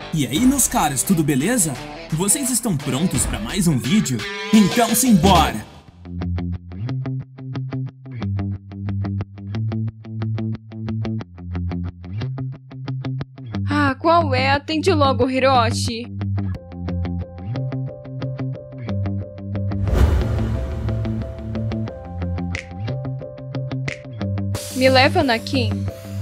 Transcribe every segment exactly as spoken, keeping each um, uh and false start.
E aí, meus caras, tudo beleza? Vocês estão prontos para mais um vídeo? Então simbora! Ah, qual é? Atende logo, Hiroshi. Me leva, Nakin.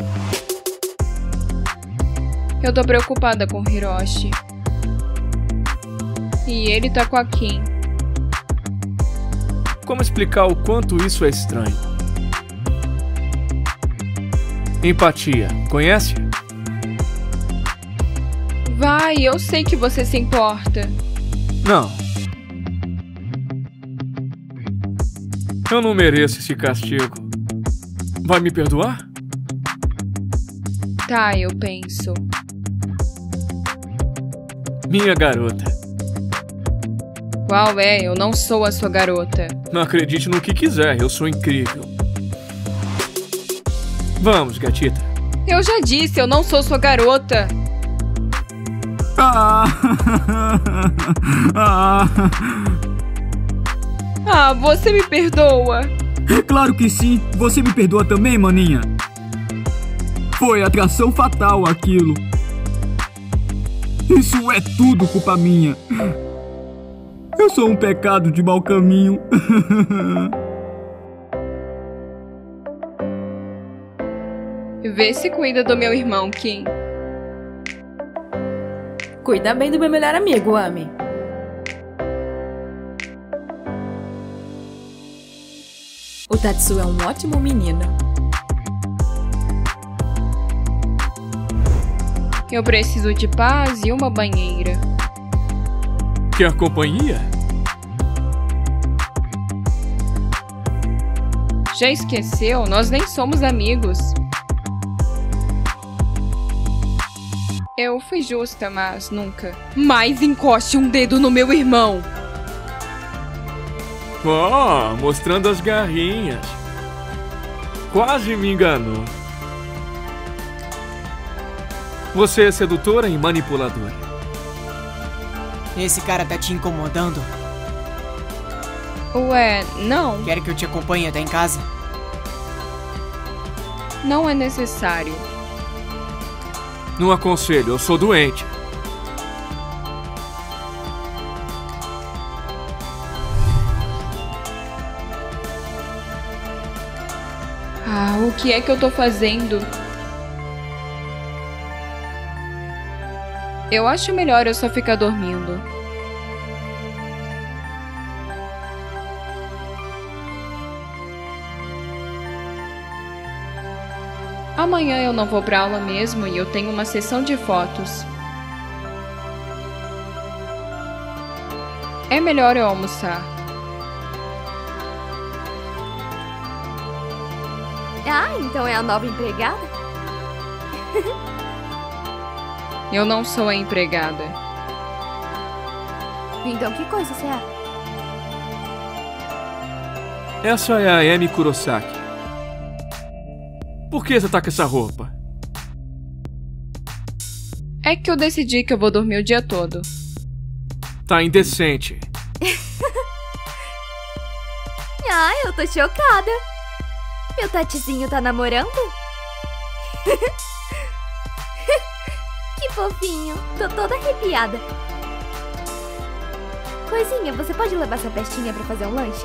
Eu tô preocupada com o Hiroshi. E ele tá com a Kim. Como explicar o quanto isso é estranho? Empatia, conhece? Vai, eu sei que você se importa. Não. Eu não mereço esse castigo. Vai me perdoar? Tá, eu penso. Minha garota. Qual é? Eu não sou a sua garota. Não acredite no que quiser, eu sou incrível. Vamos, gatita. Eu já disse, eu não sou sua garota. Ah, ah. Ah, você me perdoa. Claro que sim, você me perdoa também, maninha. Foi atração fatal aquilo. Isso é tudo culpa minha. Eu sou um pecado de mau caminho. Vê se cuida do meu irmão, Kim. Cuida bem do meu melhor amigo, Ami. O Tatsu é um ótimo menino. Eu preciso de paz e uma banheira. Quer companhia? Já esqueceu? Nós nem somos amigos. Eu fui justa, mas nunca. Mais encoste um dedo no meu irmão. Oh, mostrando as garrinhas. Quase me enganou. Você é sedutora e manipuladora. Esse cara tá te incomodando? Ué, não. Quer que eu te acompanhe até em casa? Não é necessário. Não aconselho, eu sou doente. Ah, o que é que eu tô fazendo? Eu acho melhor eu só ficar dormindo. Amanhã eu não vou pra aula mesmo e eu tenho uma sessão de fotos. É melhor eu almoçar. Ah, então é a nova empregada? Eu não sou a empregada. Então que coisa você é? Essa é a Emi Kurosaki. Por que você tá com essa roupa? É que eu decidi que eu vou dormir o dia todo. Tá indecente. Ah, eu tô chocada. Meu Tatizinho tá namorando? Que fofinho. Tô toda arrepiada. Coisinha, você pode levar essa pestinha pra fazer um lanche?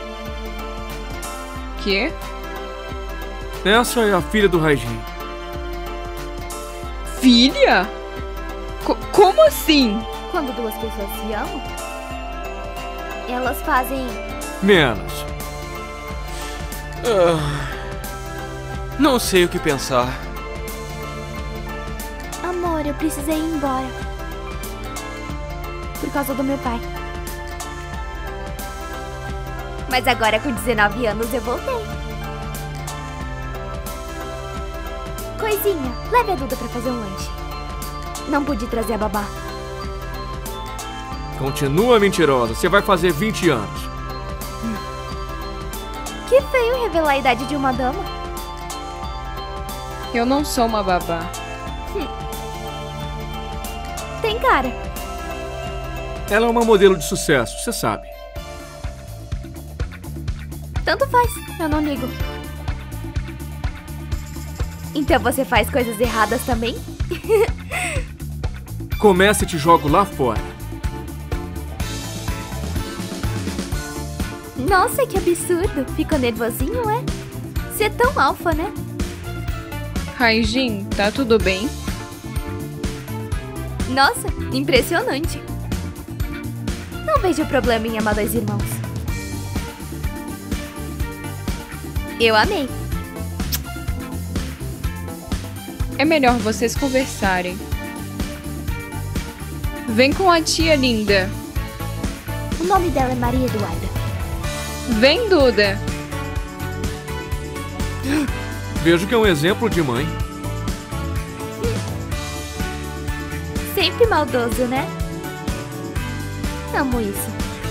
Quê? Essa é a filha do Raijin. Filha? Co- como assim? Quando duas pessoas se amam, elas fazem... Menos. Ah, não sei o que pensar. Amor, eu precisei ir embora. Por causa do meu pai. Mas agora com dezenove anos eu voltei. Coisinha, leve a Duda pra fazer um lanche. Não pude trazer a babá. Continua mentirosa, você vai fazer vinte anos. Que feio revelar a idade de uma dama. Eu não sou uma babá. tem cara. Ela é uma modelo de sucesso, você sabe. Tanto faz, eu não ligo. Então você faz coisas erradas também? Começa e te jogo lá fora. Nossa, que absurdo. Ficou nervosinho, é? Você é tão alfa, né? Raijin, tá tudo bem? Nossa, impressionante. Não vejo problema em amar dois irmãos. Eu amei. É melhor vocês conversarem. Vem com a tia linda. O nome dela é Maria Eduarda. Vem, Duda. Vejo que é um exemplo de mãe. Sempre maldoso, né? Amo isso.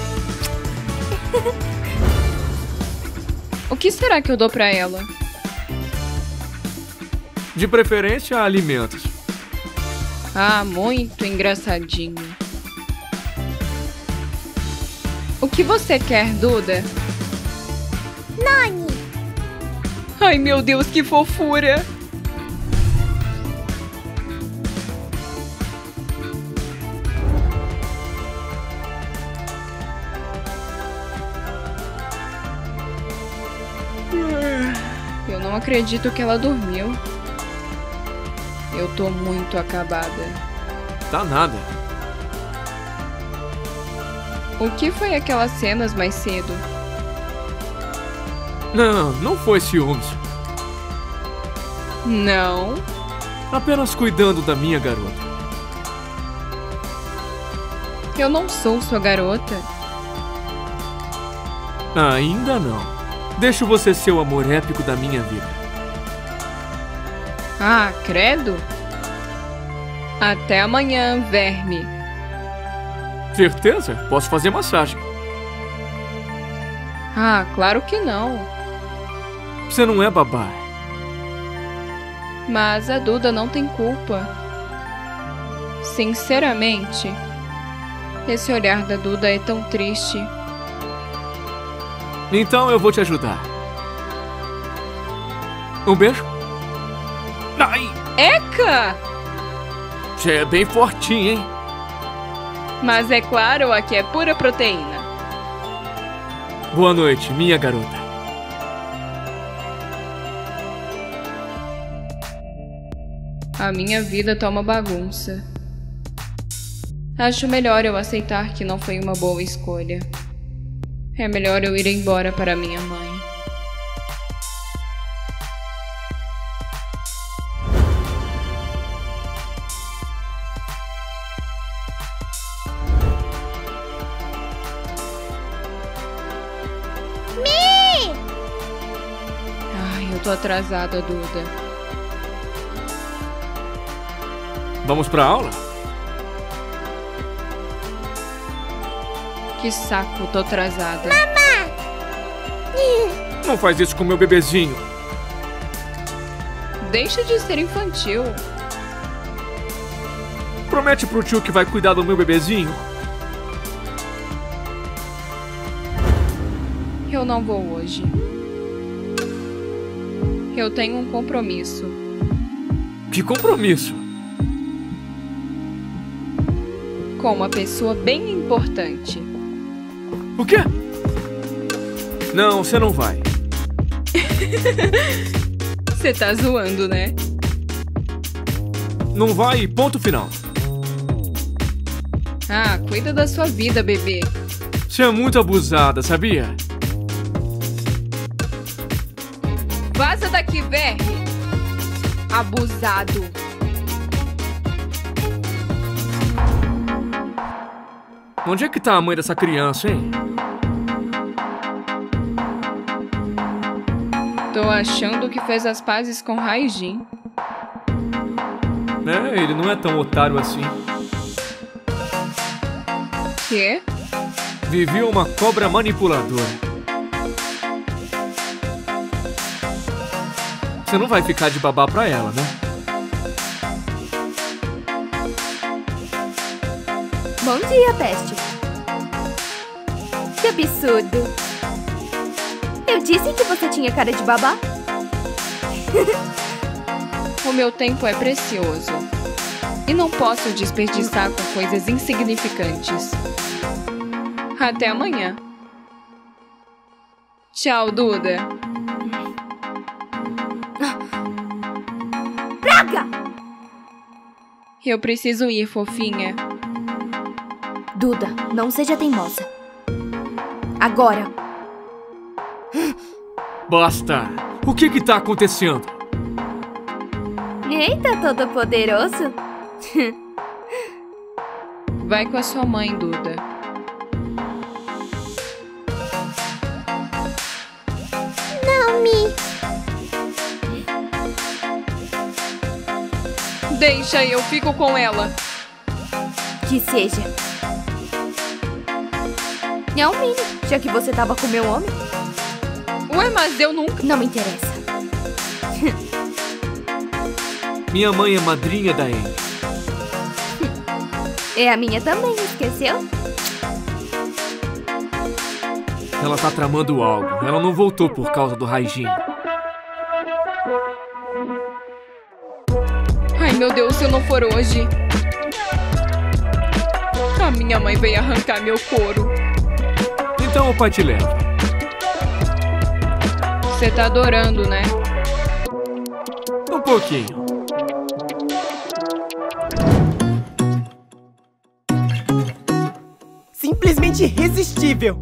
O que será que eu dou pra ela? De preferência, alimentos. Ah, muito engraçadinho. O que você quer, Duda? Nani! Ai, meu Deus, que fofura! Eu não acredito que ela dormiu. Eu tô muito acabada. Tá nada. O que foi aquelas cenas mais cedo? Não, não foi ciúmes. Não. Apenas cuidando da minha garota. Eu não sou sua garota. Ainda não. Deixo você ser o amor épico da minha vida. Ah, credo? Até amanhã, verme. Certeza? Posso fazer massagem. Ah, claro que não. Você não é babá. Mas a Duda não tem culpa. Sinceramente, esse olhar da Duda é tão triste. Então eu vou te ajudar. Um beijo? Ai! Eca! Você é bem fortinho, hein? Mas é claro, aqui é pura proteína. Boa noite, minha garota. A minha vida tá uma bagunça. Acho melhor eu aceitar que não foi uma boa escolha. É melhor eu ir embora para minha mãe. Mi! Ai, eu tô atrasada, Duda. Vamos pra aula? Que saco, tô atrasada. Não faz isso com meu bebezinho. Deixa de ser infantil. Promete pro tio que vai cuidar do meu bebezinho. Eu não vou hoje. Eu tenho um compromisso. Que compromisso? Com uma pessoa bem importante. O quê? Não, você não vai. Você tá zoando, né? Não vai e ponto final. Ah, cuida da sua vida, bebê. Você é muito abusada, sabia? Vaza daqui, verme. Abusado. Onde é que tá a mãe dessa criança, hein? Tô achando que fez as pazes com Raijin. É, ele não é tão otário assim. Quê? Vivi uma cobra manipuladora. Você não vai ficar de babá pra ela, né? Bom dia, Peste. Que absurdo. Eu disse que você tinha cara de babá. O meu tempo é precioso. E não posso desperdiçar com coisas insignificantes. Até amanhã. Tchau, Duda. Praga! Eu preciso ir, fofinha. Duda, não seja teimosa. Agora. Basta! O que que tá acontecendo? Eita, todo-poderoso. Vai com a sua mãe, Duda. Não me... Deixa, eu fico com ela. Que seja. Não, Mini, já que você tava com meu homem. Ué, mas eu nunca... Não me interessa. Minha mãe é madrinha da Anne. É a minha também, esqueceu? Ela tá tramando algo. Ela não voltou por causa do Raijin. Ai, meu Deus, se eu não for hoje. A minha mãe veio arrancar meu couro. Então o pai te leva. Você tá adorando, né? Um pouquinho. Simplesmente irresistível.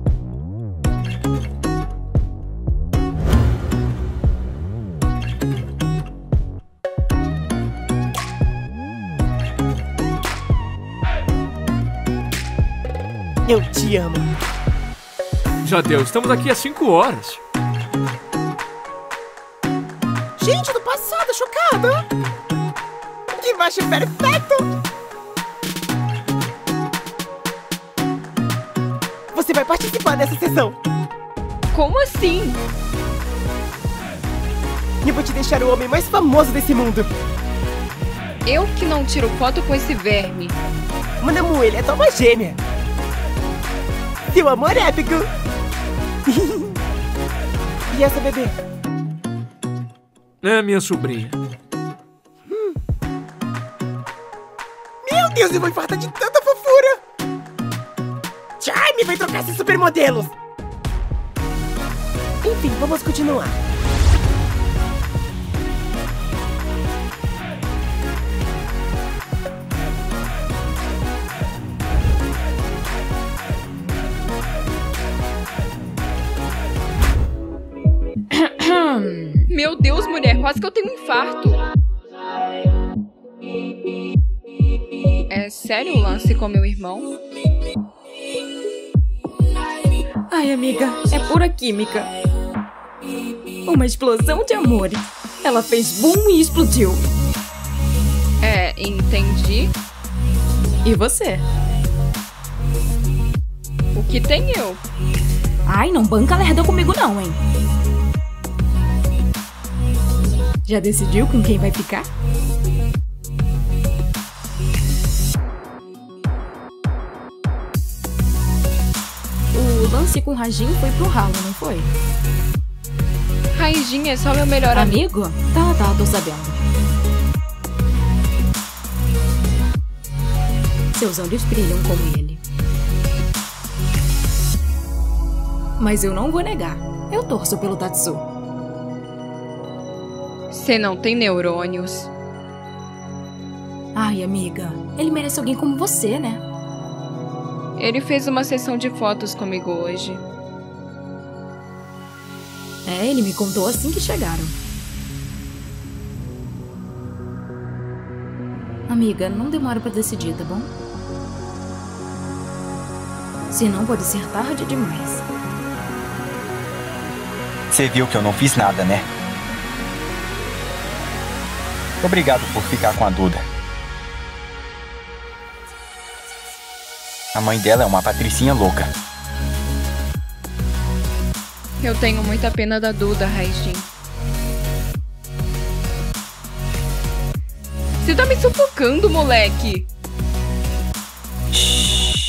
Eu te amo. Já deu, estamos aqui há cinco horas. Gente do passado, chocada! Que baixo perfeito! Você vai participar dessa sessão. Como assim? Eu vou te deixar o homem mais famoso desse mundo. Eu que não tiro foto com esse verme. Manamu, ele é toma gêmea. Seu amor épico. E essa bebê? É minha sobrinha. Hum. Meu Deus, eu vou infartar de tanta fofura. Charme vai trocar esses supermodelos. Enfim, vamos continuar. Meu Deus, mulher, quase que eu tenho um infarto. É sério o lance com meu irmão? Ai, amiga, é pura química. Uma explosão de amores. Ela fez boom e explodiu. É, entendi. E você? O que tem eu? Ai, não banca lerda comigo não, hein? Já decidiu com quem vai ficar? O lance com o Raijin foi pro ralo, não foi? Raijin é só meu melhor amigo. Amigo? Tá, tá, tô sabendo. Seus olhos brilham como ele. Mas eu não vou negar. Eu torço pelo Tatsu. Você não tem neurônios. Ai, amiga. Ele merece alguém como você, né? Ele fez uma sessão de fotos comigo hoje. É, ele me contou assim que chegaram. Amiga, não demora pra decidir, tá bom? Senão pode ser tarde demais. Você viu que eu não fiz nada, né? Obrigado por ficar com a Duda. A mãe dela é uma patricinha louca. Eu tenho muita pena da Duda, Raijin. Você tá me sufocando, moleque! Shhh.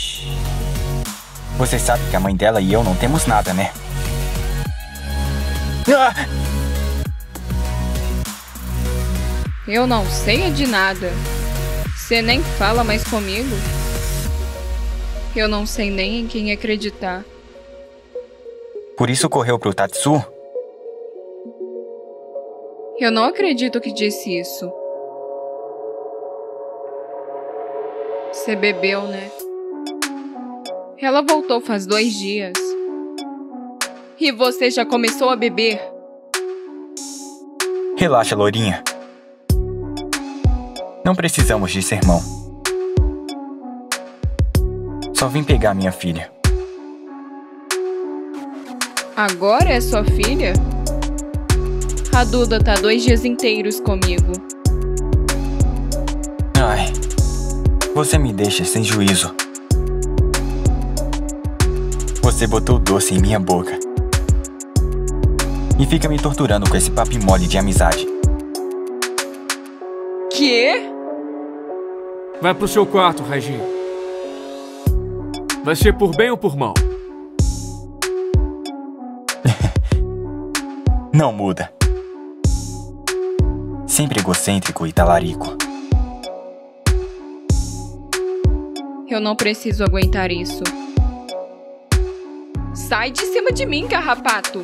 Você sabe que a mãe dela e eu não temos nada, né? Ah! Eu não sei de nada. Você nem fala mais comigo. Eu não sei nem em quem acreditar. Por isso correu pro Tatsu? Eu não acredito que disse isso. Você bebeu, né? Ela voltou faz dois dias. E você já começou a beber? Relaxa, Lourinha. Não precisamos de sermão. Só vim pegar minha filha. Agora é sua filha? A Duda tá dois dias inteiros comigo. Ai, você me deixa sem juízo. Você botou doce em minha boca. E fica me torturando com esse papo mole de amizade. Quê? Vai pro seu quarto, Raijin. Vai ser por bem ou por mal? Não muda. Sempre egocêntrico e talarico. Eu não preciso aguentar isso. Sai de cima de mim, carrapato!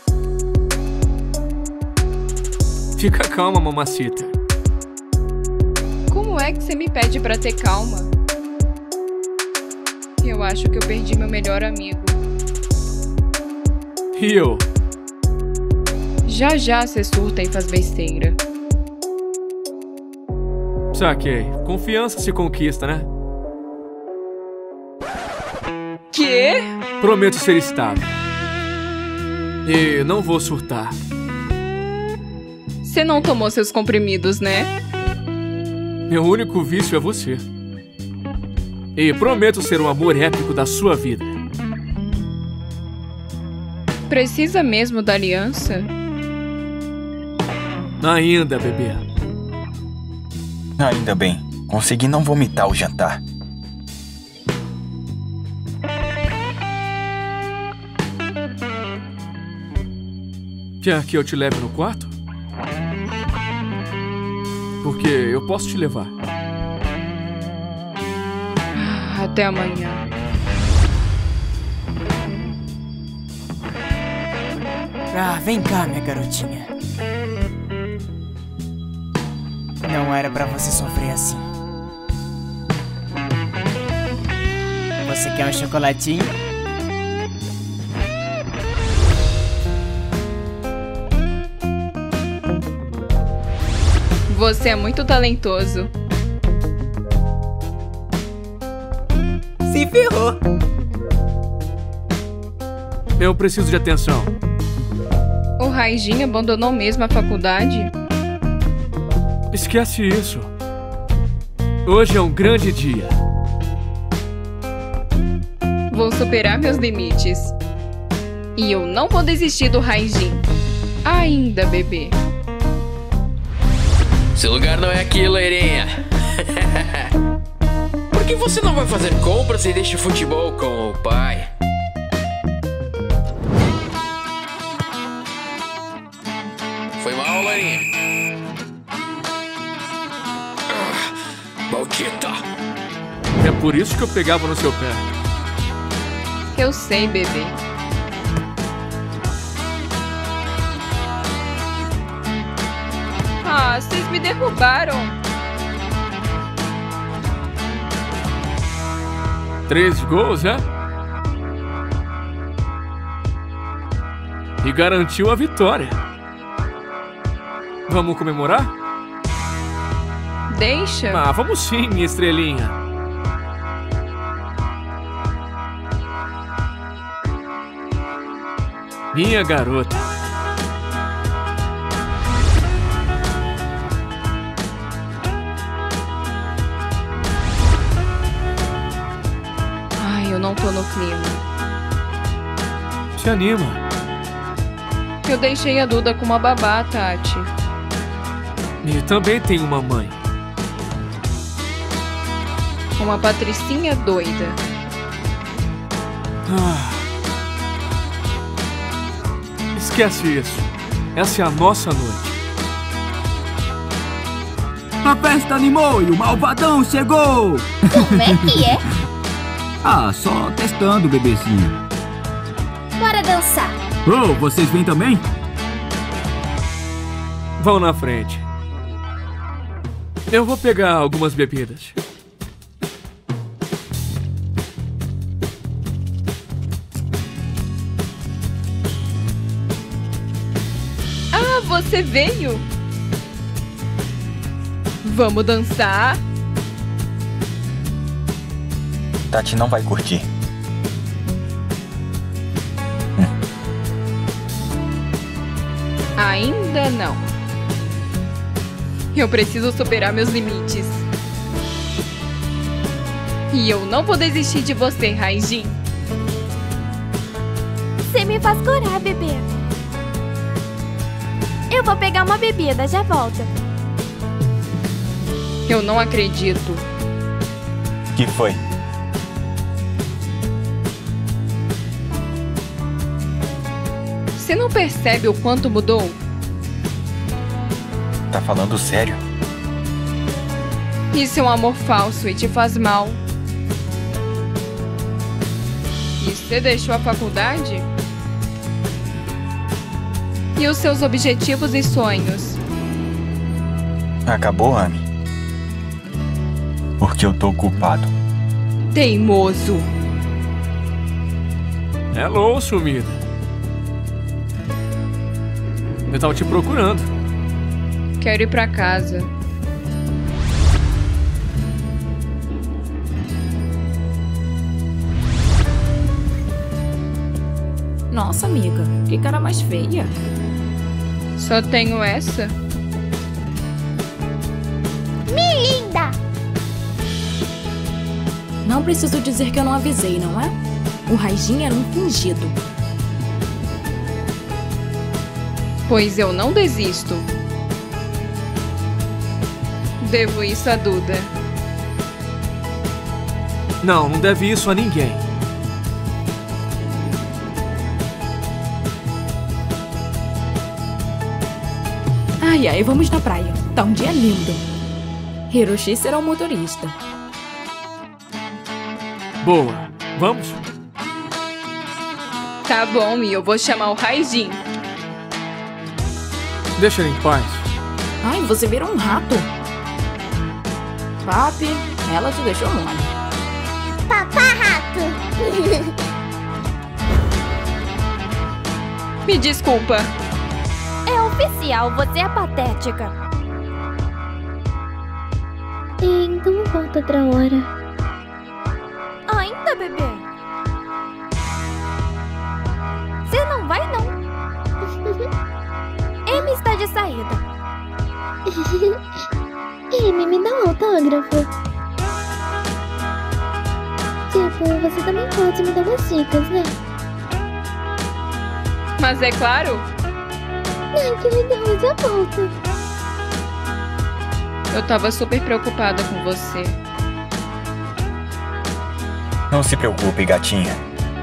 Fica calma, mamacita. Como é que você me pede pra ter calma? Eu acho que eu perdi meu melhor amigo. E eu? Já já você surta e faz besteira. Saquei. Confiança se conquista, né? Quê? Prometo ser estável. E não vou surtar. Você não tomou seus comprimidos, né? Meu único vício é você. E prometo ser o amor épico da sua vida. Precisa mesmo da aliança? Ainda, bebê. Ainda bem. Consegui não vomitar o jantar. Quer que eu te leve no quarto? Porque eu posso te levar. Até amanhã. Ah, vem cá, minha garotinha. Não era pra você sofrer assim. Você quer um chocolatinho? Você é muito talentoso. Se ferrou. Eu preciso de atenção. O Raijin abandonou mesmo a faculdade? Esquece isso. Hoje é um grande dia. Vou superar meus limites. E eu não vou desistir do Raijin. Ainda, bebê. Seu lugar não é aqui, loirinha. Por que você não vai fazer compras e deixa o futebol com o pai? Foi mal, loirinha? Ah, maldita! É por isso que eu pegava no seu pé. Eu sei, bebê. Ah, vocês me derrubaram. Três gols, é? E garantiu a vitória. Vamos comemorar? Deixa. Ah, vamos sim, minha estrelinha. Minha garota. Ai, eu não tô no clima. Se anima. Eu deixei a Duda com uma babá, Tati. E também tem uma mãe. Uma patricinha doida. Ah. Esquece isso. Essa é a nossa noite. A festa animou e o malvadão chegou! Como é que é? Ah, só testando, bebezinho. Bora dançar. Oh, vocês vêm também? Vão na frente. Eu vou pegar algumas bebidas. Ah, você veio? Vamos dançar? Tati não vai curtir. Ainda não. Eu preciso superar meus limites. E eu não vou desistir de você, Raijin. Você me faz corar, bebê. Eu vou pegar uma bebida, já volto. Eu não acredito. Que foi? Você não percebe o quanto mudou? Tá falando sério? Isso é um amor falso e te faz mal. E você deixou a faculdade? E os seus objetivos e sonhos? Acabou, Ami? Porque eu tô ocupado. Teimoso. Hello, sumida. Eu tava te procurando. Quero ir pra casa. Nossa, amiga, que cara mais feia. Só tenho essa. Me linda! Não preciso dizer que eu não avisei, não é? O Raijin era um fingido. Pois eu não desisto. Devo isso a Duda. Não, não deve isso a ninguém. Ai, ai, vamos na praia. Tá um dia lindo. Hiroshi será o motorista. Boa, vamos? Tá bom, e eu vou chamar o Raijin. Deixa ele em paz. Ai, você virou um rato. Papi, ela te deixou mole. Papá rato. Me desculpa. É oficial, você é patética. Então volta outra hora. Ainda, bebê? Você não vai, não? Amy está de saída. Amy, me dá um autógrafo. Tipo, você também pode me dar umas dicas, né? Mas é claro. Ai, que legal, já volto. Eu tava super preocupada com você. Não se preocupe, gatinha.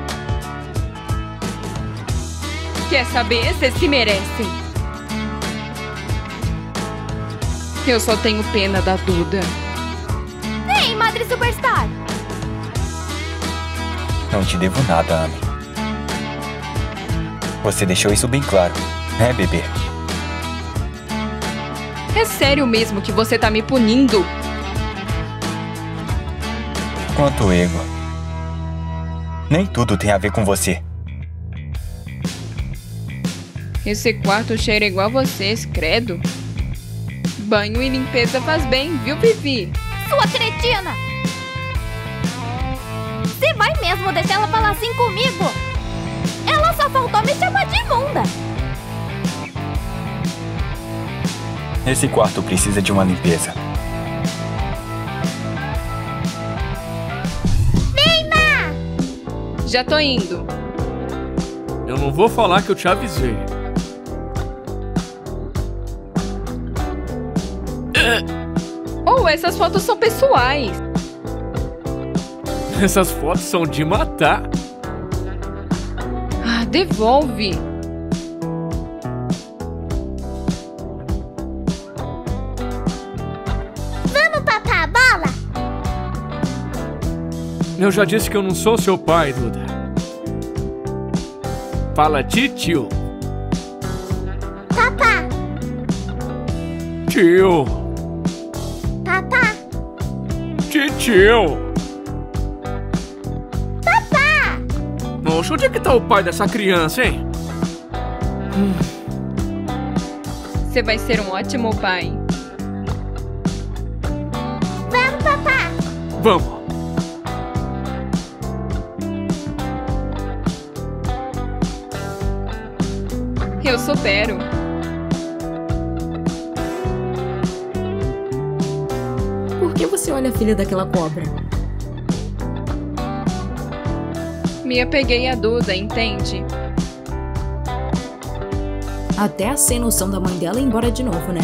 Quer saber? Vocês se merecem. Eu só tenho pena da Duda. Ei, Madre Superstar! Não te devo nada, Ami. Você deixou isso bem claro, né, bebê? É sério mesmo que você tá me punindo? Quanto ego. Nem tudo tem a ver com você. Esse quarto cheira igual a vocês, credo. Banho e limpeza faz bem, viu, Vivi? Sua cretina! Você vai mesmo deixar ela falar assim comigo? Ela só faltou me chamar de imunda. Esse quarto precisa de uma limpeza. Neymar! Já tô indo. Eu não vou falar que eu te avisei. Oh, essas fotos são pessoais. Essas fotos são de matar. Devolve! Vamos papar a bola? Eu já disse que eu não sou seu pai, Duda. Fala tio. Papá. Tio. Papá. Tio. Papá. Nossa, onde é que tá o pai dessa criança, hein? Você vai ser um ótimo pai. Vamos, papá. Vamos. Eu supero. Por que você olha a filha daquela cobra? Me apeguei a Duda, entende? Até a sem noção da mãe dela ir embora de novo, né?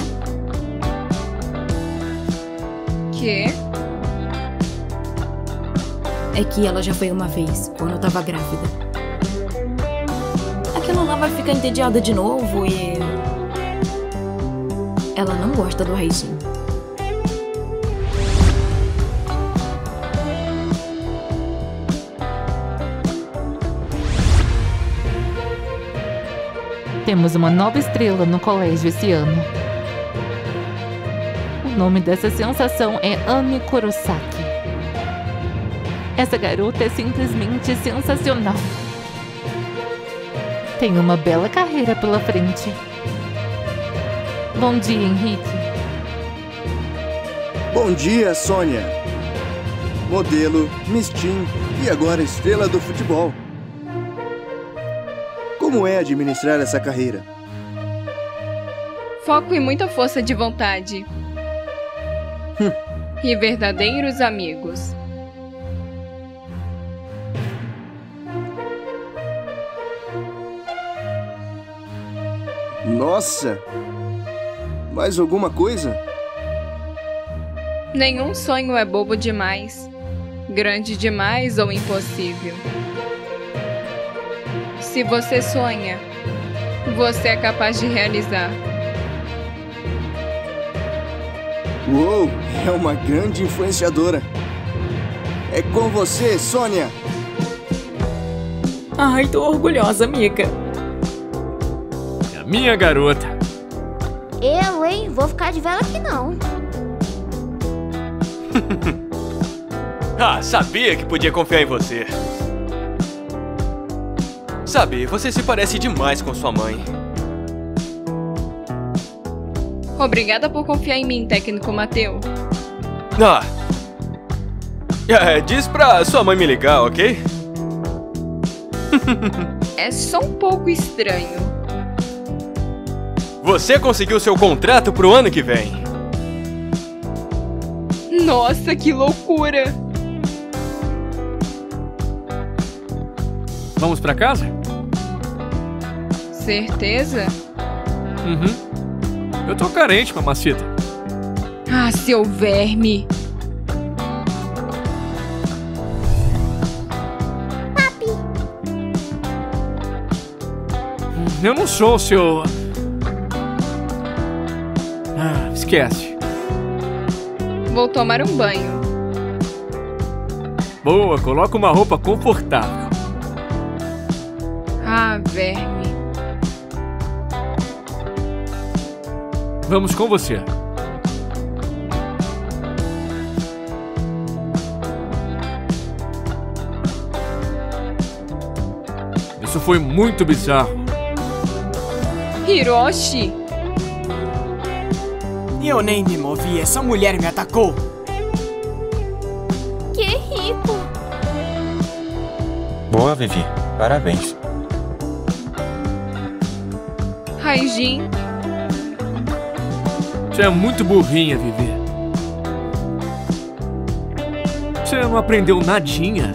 Quê? É que ela já foi uma vez, quando eu tava grávida. Aquela lá vai ficar entediada de novo e... ela não gosta do Raizinho. Temos uma nova estrela no colégio esse ano. O nome dessa sensação é Ami Kurosaki. Essa garota é simplesmente sensacional. Tem uma bela carreira pela frente. Bom dia, Henrique. Bom dia, Sônia. Modelo, Miss Teen e agora estrela do futebol. Como é administrar essa carreira? Foco e muita força de vontade. Hum. E verdadeiros amigos. Nossa! Mais alguma coisa? Nenhum sonho é bobo demais, grande demais ou impossível. Se você sonha, você é capaz de realizar. Uou! É uma grande influenciadora. É com você, Sônia! Ai, tô orgulhosa, amiga. É a minha garota. Eu, hein? Vou ficar de vela aqui não. Ah, sabia que podia confiar em você. Sabe, você se parece demais com sua mãe. Obrigada por confiar em mim, técnico Mateu. Ah. É, diz pra sua mãe me ligar, ok? É só um pouco estranho. Você conseguiu seu contrato pro ano que vem. Nossa, que loucura! Vamos pra casa? Certeza? Uhum. Eu tô carente, mamacita. Ah, seu verme! Papi! Eu não sou o seu... Ah, esquece. Vou tomar um banho. Boa, coloca uma roupa confortável. Ah, verme. Vamos com você. Isso foi muito bizarro. Hiroshi! Eu nem me movi, essa mulher me atacou. Que rico! Boa, Vivi. Parabéns. Raijin. Você é muito burrinha, Vivi. Você não aprendeu nadinha.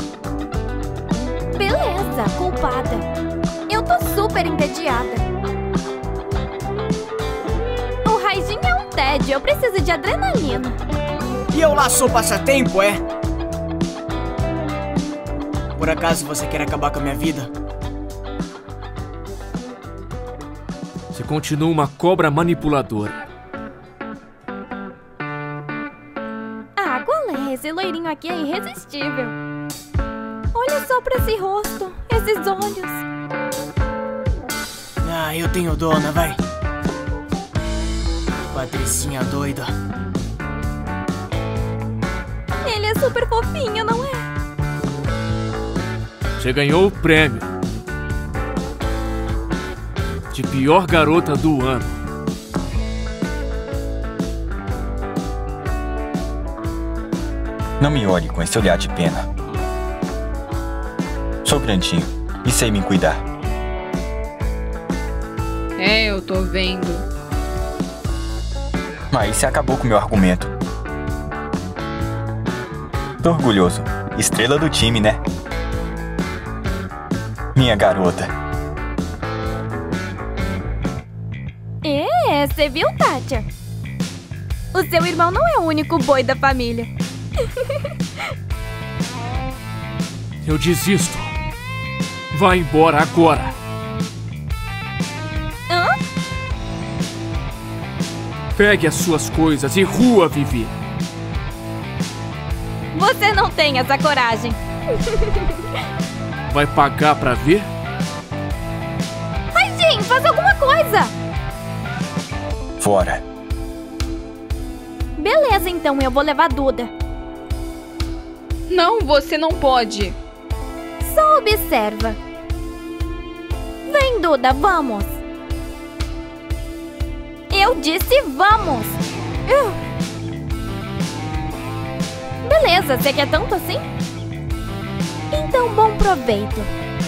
Beleza, culpada. Eu tô super entediada. O Raijin é um tédio, eu preciso de adrenalina. E eu lá sou passatempo, é? Por acaso você quer acabar com a minha vida? continua uma cobra manipuladora. Ah, qual é? Esse loirinho aqui é irresistível. Olha só pra esse rosto, esses olhos. Ah, eu tenho dona, vai. Patricinha doida. Ele é super fofinho, não é? Você ganhou o prêmio de pior garota do ano. Não me olhe com esse olhar de pena. Sou grandinho e sei me cuidar. É, eu tô vendo. Mas você acabou com o meu argumento. Tô orgulhoso. Estrela do time, né? Minha garota. É, você viu, Tátia? O seu irmão não é o único boi da família. Eu desisto. Vá embora agora. Hã? Pegue as suas coisas e rua, Vivi. Você não tem essa coragem. Vai pagar pra ver? Ai, Jim, faz alguma coisa! Fora. Beleza, então eu vou levar a Duda. Não, você não pode. Só observa. Vem, Duda, vamos. Eu disse vamos. Uh. Beleza, você quer tanto assim? Então, bom proveito.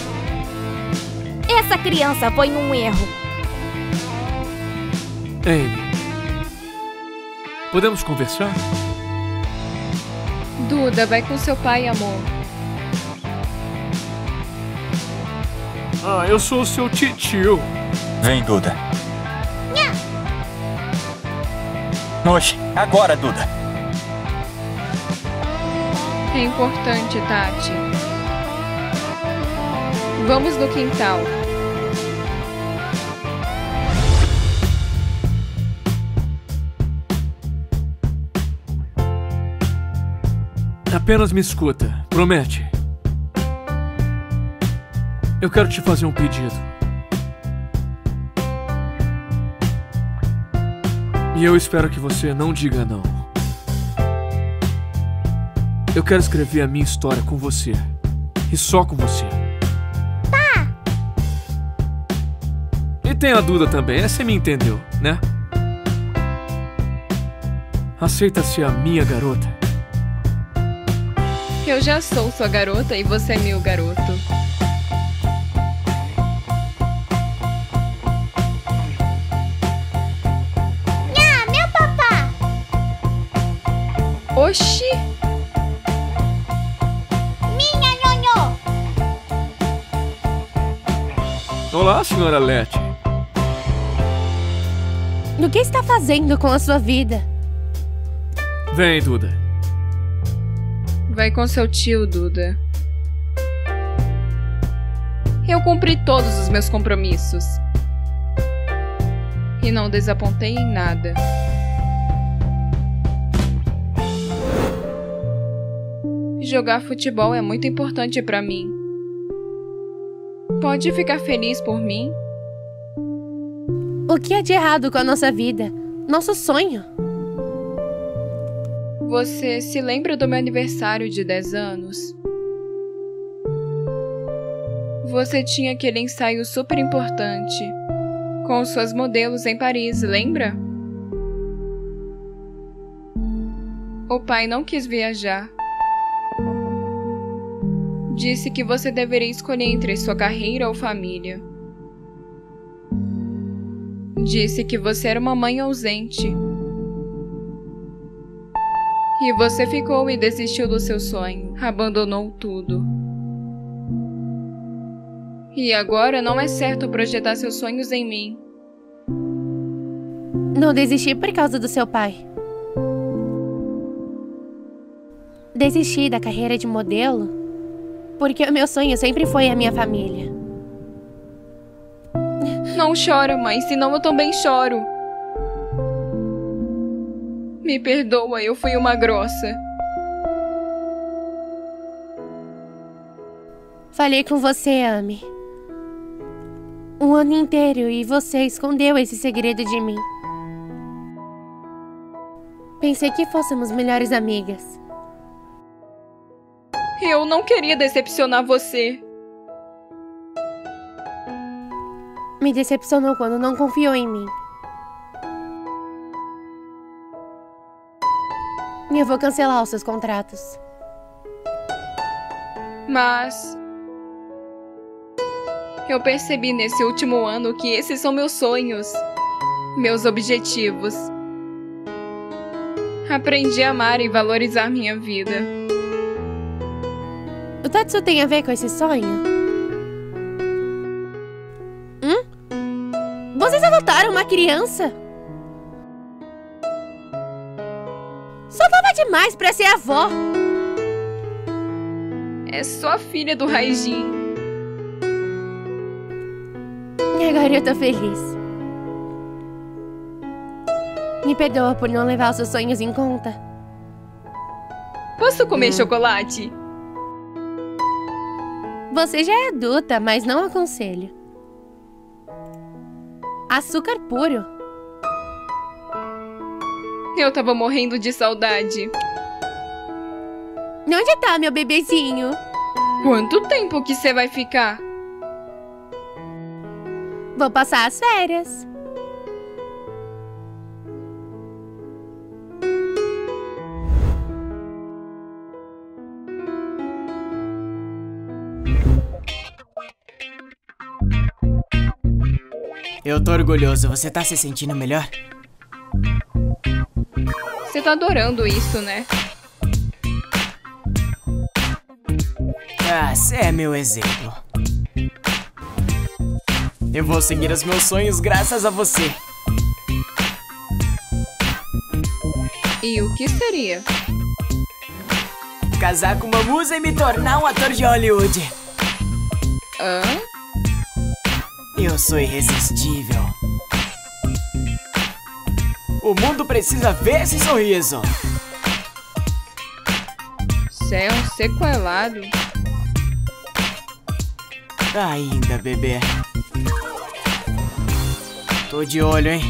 Essa criança foi um erro. Amy, podemos conversar? Duda, vai com seu pai, amor. Ah, eu sou o seu titio. Vem, Duda. Oxe, agora, Duda. É importante, Tati. Vamos no quintal. Apenas me escuta, promete. Eu quero te fazer um pedido. E eu espero que você não diga não. Eu quero escrever a minha história com você. E só com você. Tá! E tem a Duda também, essa você me entendeu, né? Aceita ser a minha garota. Eu já sou sua garota e você é meu garoto. Nha, meu papá! Oxi! Minha nhonhô! Olá, senhora Leti. O que está fazendo com a sua vida? Vem, Duda. Vai com seu tio, Duda. Eu cumpri todos os meus compromissos. E não desapontei em nada. Jogar futebol é muito importante pra mim. Pode ficar feliz por mim? O que é de errado com a nossa vida? Nosso sonho? Você se lembra do meu aniversário de dez anos? Você tinha aquele ensaio super importante com suas modelos em Paris, lembra? O pai não quis viajar. Disse que você deveria escolher entre sua carreira ou família. Disse que você era uma mãe ausente. E você ficou e desistiu do seu sonho, abandonou tudo. E agora não é certo projetar seus sonhos em mim. Não desisti por causa do seu pai. Desisti da carreira de modelo porque o meu sonho sempre foi a minha família. Não chora, mãe, senão eu também choro. Me perdoa, eu fui uma grossa. Falei com você, Amy. Um ano inteiro e você escondeu esse segredo de mim. Pensei que fôssemos melhores amigas. Eu não queria decepcionar você. Me decepcionou quando não confiou em mim. Eu vou cancelar os seus contratos. Mas... eu percebi nesse último ano que esses são meus sonhos, meus objetivos. Aprendi a amar e valorizar minha vida. O Tatsu tem a ver com esse sonho? Hum? Vocês adotaram uma criança? Só tava demais pra ser avó. É só filha do Raijin. Agora eu tô feliz. Me perdoa por não levar os seus sonhos em conta. Posso comer hum. chocolate? Você já é adulta, mas não aconselho. Açúcar puro. Eu tava morrendo de saudade. Onde tá meu bebezinho? Quanto tempo que você vai ficar? Vou passar as férias. Eu tô orgulhoso. Você tá se sentindo melhor? Você tá adorando isso, né? Ah, você é meu exemplo. Eu vou seguir os meus sonhos graças a você. E o que seria? Casar com uma musa e me tornar um ator de Hollywood. Hã? Eu sou irresistível. O mundo precisa ver esse sorriso. Você é um sequelado. Ainda, bebê. Tô de olho, hein?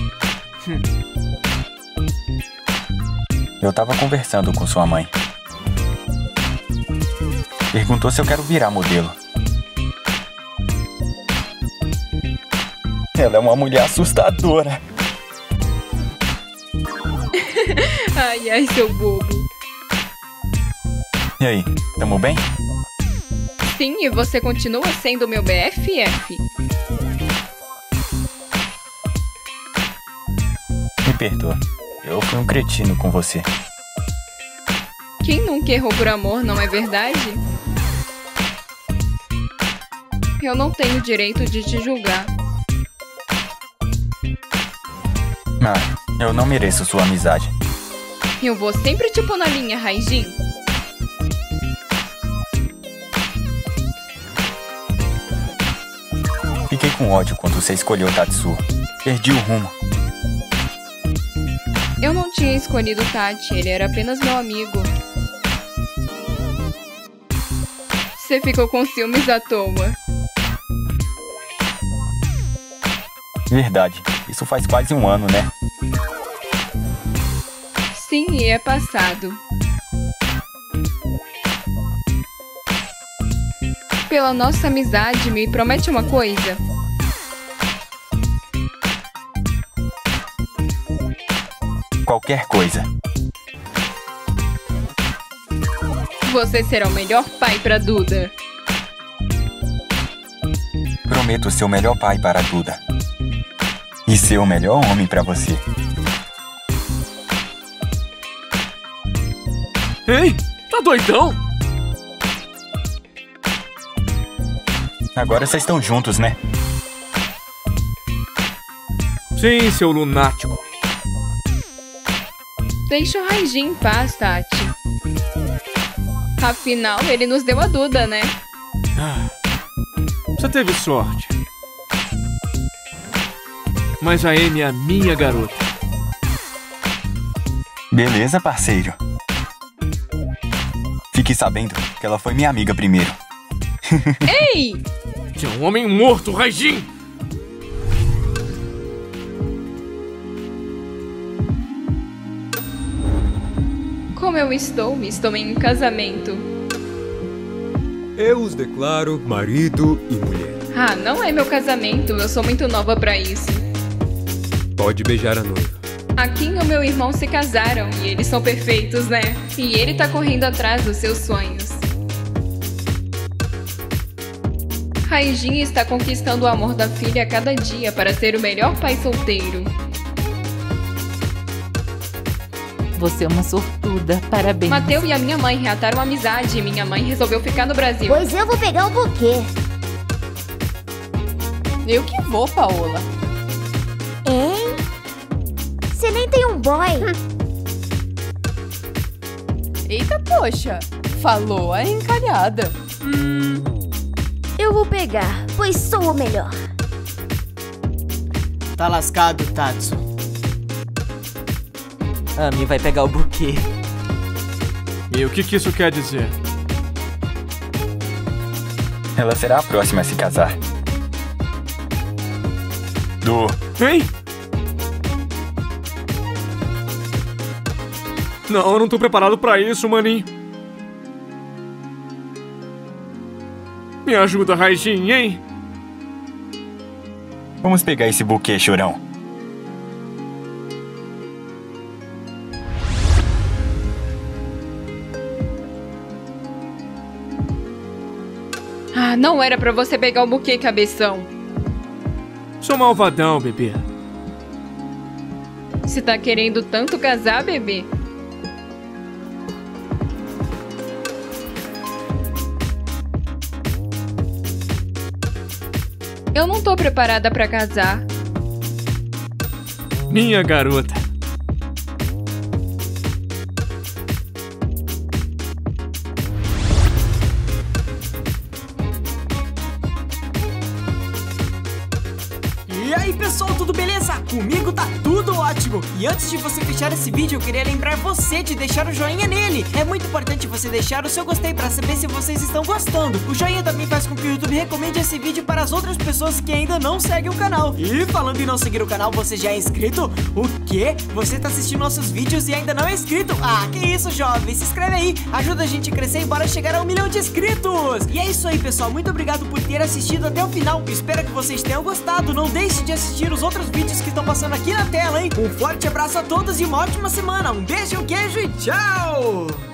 Eu tava conversando com sua mãe. Perguntou se eu quero virar modelo. Ela é uma mulher assustadora. Ai, ai, seu bobo. E aí, tamo bem? Sim, e você continua sendo meu B F F. Me perdoa, eu fui um cretino com você. Quem nunca errou por amor, não é verdade? Eu não tenho direito de te julgar. Ah, eu não mereço sua amizade. Eu vou sempre te pôr na linha, Raijin. Fiquei com ódio quando você escolheu o Tatsu. Perdi o rumo. Eu não tinha escolhido o Tati, ele era apenas meu amigo. Você ficou com ciúmes à toa. Verdade, isso faz quase um ano, né? Sim, e é passado. Pela nossa amizade, me promete uma coisa? Qualquer coisa. Você será o melhor pai pra Duda. Prometo ser o melhor pai para a Duda. E ser o melhor homem pra você. Ei, tá doidão? Agora vocês estão juntos, né? Sim, seu lunático. Deixa o Raijin em paz, Tati. Afinal, ele nos deu a Duda, né? Ah, você teve sorte. Mas a Amy é a minha garota. Beleza, parceiro. Fique sabendo que ela foi minha amiga primeiro. Ei! Que é um homem morto, Raijin! Como eu estou? Estou em casamento. Eu os declaro marido e mulher. Ah, não é meu casamento. Eu sou muito nova pra isso. Pode beijar a noiva. A Kim e o meu irmão se casaram e eles são perfeitos, né? E ele tá correndo atrás dos seus sonhos. Raijin está conquistando o amor da filha a cada dia para ser o melhor pai solteiro. Você é uma sortuda, parabéns. Mateu e a minha mãe reataram a amizade e minha mãe resolveu ficar no Brasil. Pois eu vou pegar o buquê. Eu que vou, Paola. Hein? Você nem tem um boy. Eita, poxa. Falou a encalhada. Hum, eu vou pegar, pois sou o melhor. Tá lascado, Tatsu. A Ami vai pegar o buquê. E o que, que isso quer dizer? Ela será a próxima a se casar. Do... Hein? Não, eu não tô preparado pra isso, maninho. Me ajuda, Raijin, hein? Vamos pegar esse buquê, chorão. Ah, não era pra você pegar o buquê, cabeção. Sou malvadão, bebê. Você tá querendo tanto casar, bebê? Eu não tô preparada pra casar. Minha garota. E aí pessoal, tudo beleza? Comigo tá tudo ótimo! E antes de você fechar esse vídeo, eu queria lembrar você de deixar o joinha nele! É muito importante você deixar o seu gostei pra saber se vocês estão gostando. O joinha também faz com que o YouTube recomende esse vídeo para as outras pessoas que ainda não seguem o canal. E falando em não seguir o canal, você já é inscrito? O quê? Você tá assistindo nossos vídeos e ainda não é inscrito? Ah, que isso, jovem! Se inscreve aí, ajuda a gente a crescer e bora chegar a um milhão de inscritos! E é isso aí, pessoal, muito obrigado por ter assistido até o final. Espero que vocês tenham gostado. Não deixe de assistir os outros vídeos que estão passando aqui na tela, hein? Um forte abraço a todos e uma ótima semana. Um beijo, um queijo e tchau!